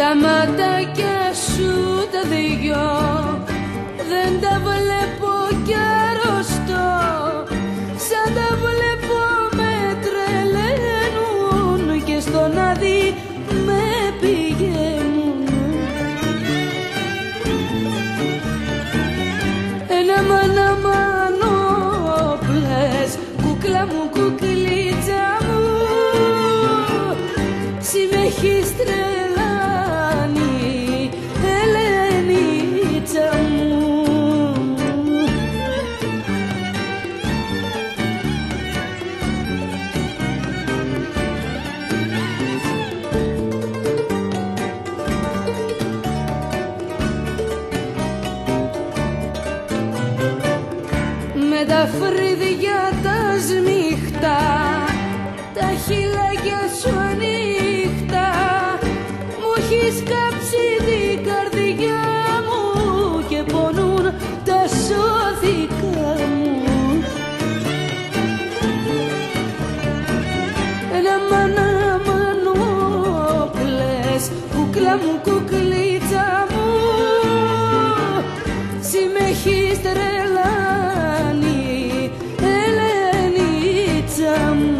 Τα ματάκια σου τα δυο δεν τα βλέπω κι αρρωστώ. Σαν τα βλέπω με τρελαίνουν και στον άδει με πηγαίνουν. Ένα μαναμανόπλες, κούκλα μου, κουκλίτσα μου, συ με έχεις τρελάνει, Ελενίτσα μου. Με τα φρύδια τα σμίχτα, τα χειλάκια σου ανοιχτά, μου έχεις κάψει την καρδιά μου και πονούν τα σώθηκα μου. Ένα μαναμανόπλες, κούκλα μου, κουκλίτσα μου, συ με έχεις τρελάνει, Ελενίτσα μου.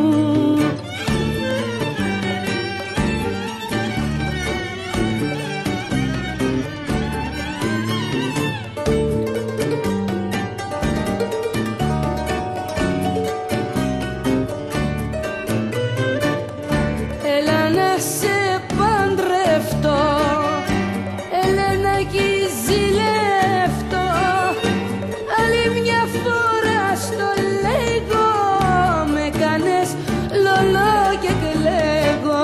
Έλα να σε παντρευτώ, Ελένακι ζηλεύτω, άλλη μια φορά στο λέγω, με κάνες λολό και κλαίγω.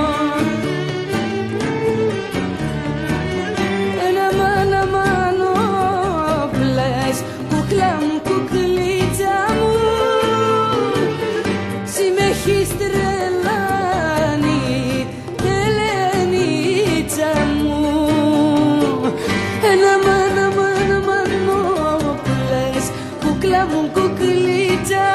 Ένα μαναμανόπλες, κούκλα μου, κουκλίτσα μου, συ με έχεις τρελάνει, Ελενίτσα μου. Ένα μαναμανόπλες, κούκλα μου, κουκλίτσα